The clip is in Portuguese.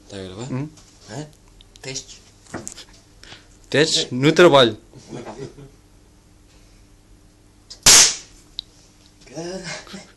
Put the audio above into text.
Está a gravar? Hã? Testes. Testes no trabalho. Cara.